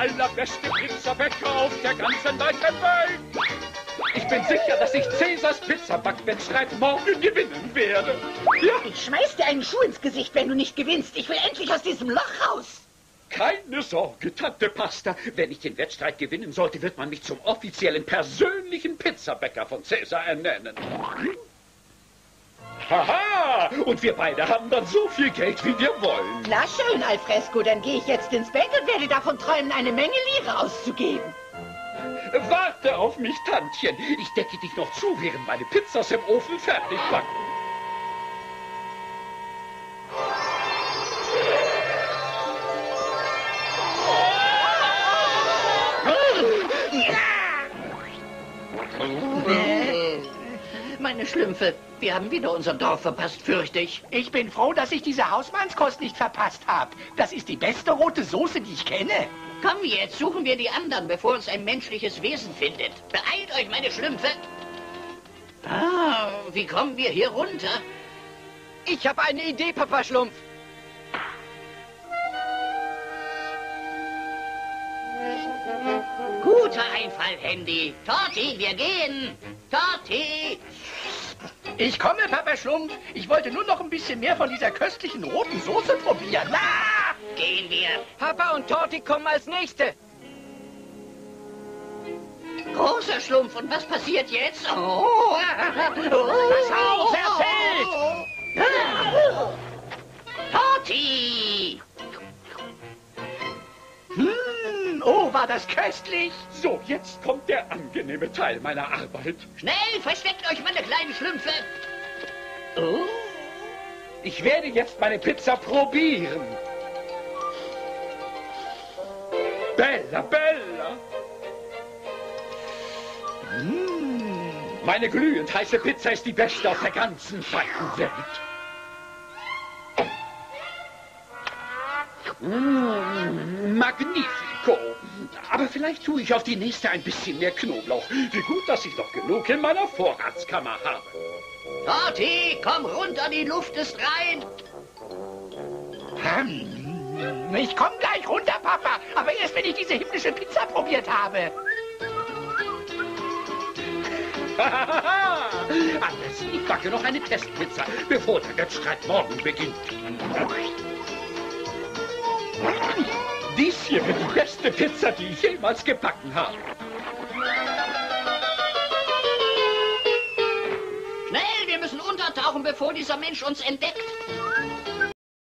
allerbeste Pizzabäcker auf der ganzen weiten Welt. Ich bin sicher, dass ich Cäsars Pizzabackwettstreit morgen gewinnen werde. Ja. Ich schmeiß dir einen Schuh ins Gesicht, wenn du nicht gewinnst. Ich will endlich aus diesem Loch raus. Keine Sorge, Tante Pasta. Wenn ich den Wettstreit gewinnen sollte, wird man mich zum offiziellen persönlichen Pizzabäcker von Cäsar ernennen. Haha! Und wir beide haben dann so viel Geld, wie wir wollen. Na schön, Alfresco. Dann gehe ich jetzt ins Bett und werde davon träumen, eine Menge Lire auszugeben. Warte auf mich, Tantchen. Ich decke dich noch zu, während meine Pizzas im Ofen fertig backen. Meine Schlümpfe, wir haben wieder unser Dorf verpasst, fürchte ich. Ich bin froh, dass ich diese Hausmannskost nicht verpasst habe. Das ist die beste rote Soße, die ich kenne. Komm jetzt, suchen wir die anderen, bevor uns ein menschliches Wesen findet. Beeilt euch, meine Schlümpfe. Ah, wie kommen wir hier runter? Ich habe eine Idee, Papa Schlumpf. Guter Einfall, Handy. Torti, wir gehen. Torti. Ich komme, Papa Schlumpf. Ich wollte nur noch ein bisschen mehr von dieser köstlichen roten Soße probieren. Na! Gehen wir. Papa und Torti kommen als Nächste. Großer Schlumpf, und was passiert jetzt? Oh, Das Haus erfällt! Torti! Oh, war das köstlich! So, jetzt kommt der angenehme Teil meiner Arbeit. Schnell, versteckt euch, meine kleinen Schlümpfe! Oh, Ich werde jetzt meine Pizza probieren. Bella, Bella! Meine glühend heiße Pizza ist die beste auf der ganzen weiten Welt. Magnifico. Aber vielleicht tue ich auf die nächste ein bisschen mehr Knoblauch. Wie gut, dass ich noch genug in meiner Vorratskammer habe. Torti, komm runter, die Luft ist rein! Ich komme gleich runter, Papa. Aber erst, wenn ich diese himmlische Pizza probiert habe. Am besten, ich backe noch eine Testpizza, bevor der Wettstreit morgen beginnt. Dies hier wird die beste Pizza, die ich jemals gebacken habe. Schnell, wir müssen untertauchen, bevor dieser Mensch uns entdeckt.